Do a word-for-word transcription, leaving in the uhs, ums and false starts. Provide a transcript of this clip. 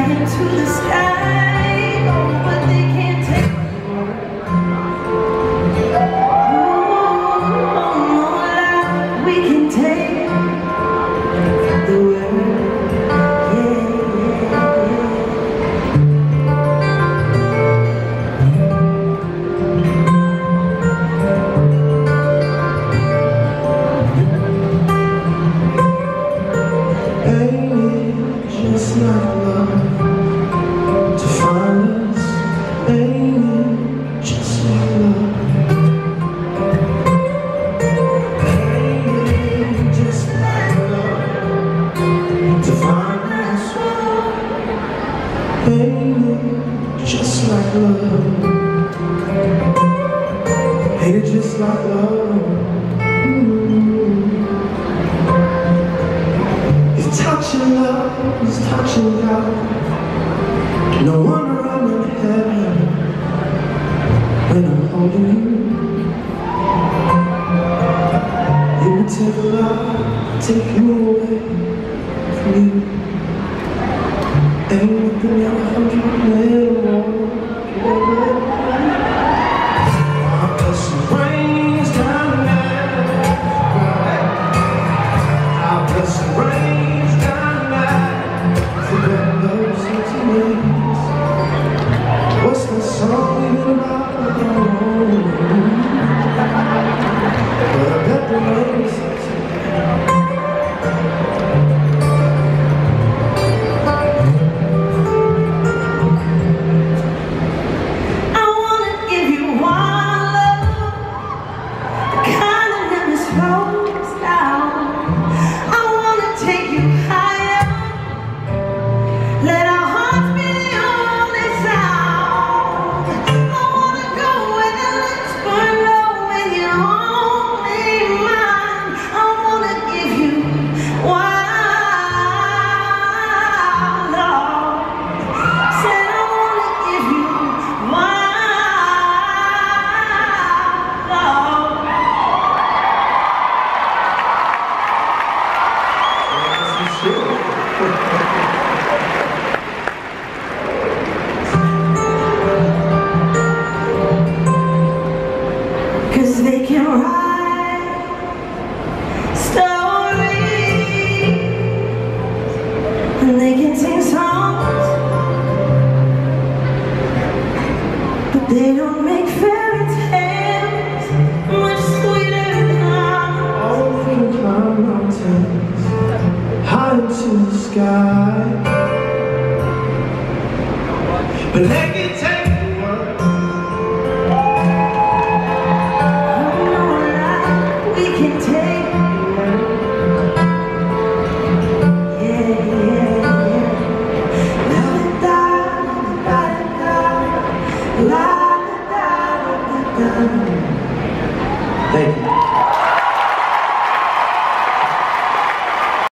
right into the sky, oh, but they can't take oh, oh, no lie, we can take the world, yeah, just like love to find us, ain't it? Just like love, ain't it? Just like love to find us, ain't it? Just like love, ain't it? Just like love. Touching love is touching God. No wonder I'm in heaven when I'm holding you. You would take love, take you away from you. Ain't nothing a hundred little more. I'll put some rains down there. I'll put some rain. What's the song even about? But I bet the names I wanna give you one love, the kind that never slows down. I wanna take you higher, let our hearts be the only sound. I wanna go where the lights burn low when you're only mine. I wanna give you wild love. Said I wanna give you wild love. Cause they can write stories and they can sing songs, but they don't make fairy tales much sweeter than ours. Oh, they can climb mountains high into the sky, but they